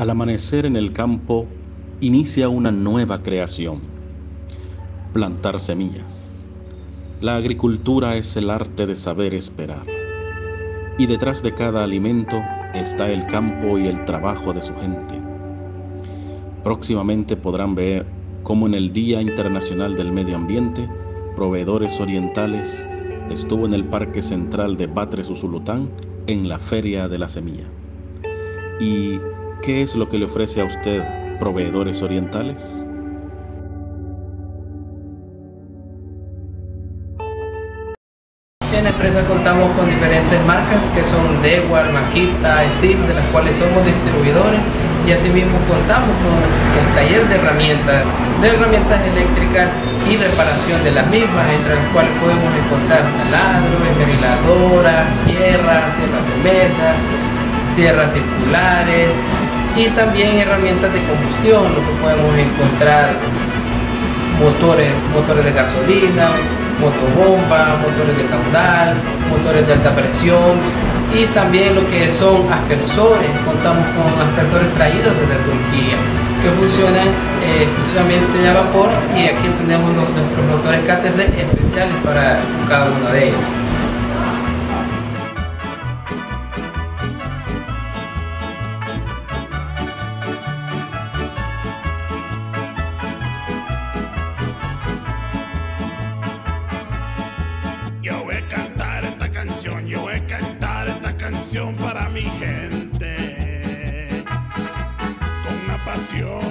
Al amanecer en el campo, inicia una nueva creación: plantar semillas. La agricultura es el arte de saber esperar. Y detrás de cada alimento está el campo y el trabajo de su gente. Próximamente podrán ver cómo en el Día Internacional del Medio Ambiente, Proveedores Orientales estuvo en el Parque Central de Batres Usulután en la Feria de la Semilla. ¿Y qué es lo que le ofrece a usted Proveedores Orientales? En la empresa contamos con diferentes marcas que son Dewar, Makita, Steel, de las cuales somos distribuidores, y asimismo contamos con el taller de herramientas eléctricas y reparación de las mismas, entre las cuales podemos encontrar taladros, esmeriladoras, sierras de mesa, sierras circulares y también herramientas de combustión, lo que podemos encontrar motores de gasolina, motobomba, motores de caudal, motores de alta presión y también lo que son aspersores. Contamos con aspersores traídos desde Turquía que funcionan exclusivamente a vapor, y aquí tenemos nuestros motores KTC especiales para cada uno de ellos. Yo voy a cantar esta canción, yo voy a cantar esta canción para mi gente, con una pasión